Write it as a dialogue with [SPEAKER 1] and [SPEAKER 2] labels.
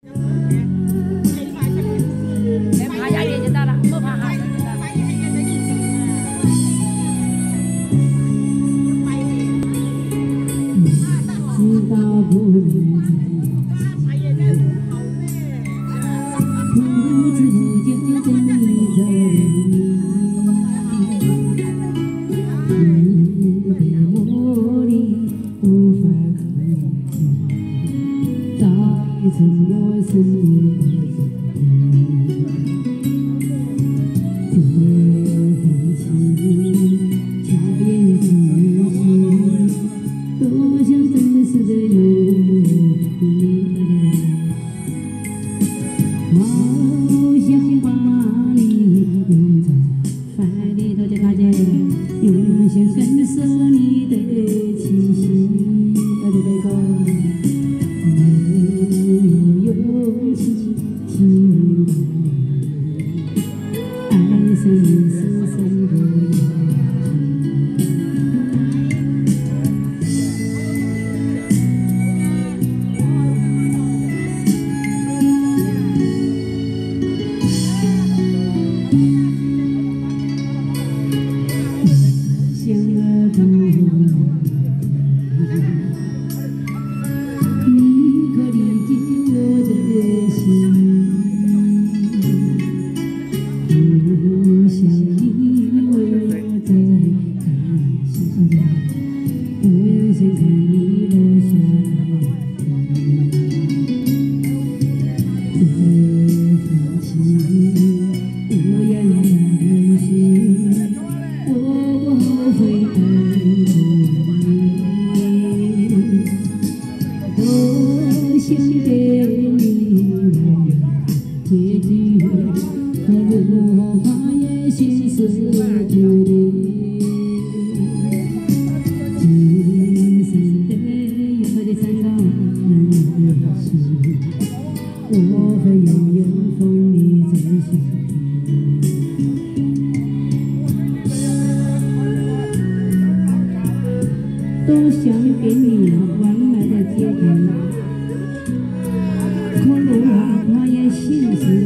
[SPEAKER 1] 别怕压力就到了，不怕哈。
[SPEAKER 2] 知道不能不知不觉就跟你走你的魔力无法抗拒，早已成为我生命的这份情，巧言惊醒，多想真实的有你。好想把你拥在怀里头，就看见永远感受你的气息。对个，没有勇气亲吻，爱上你是生活的。想而不能，你可理解我的心？不想你为我在开心，不想看你落下这份情，我要相信。我不会爱你，多想给你结局，可如花也心思决定，今生的有的参考人生，我会永远奉你真心。多想给你完美的结局，可如花也心思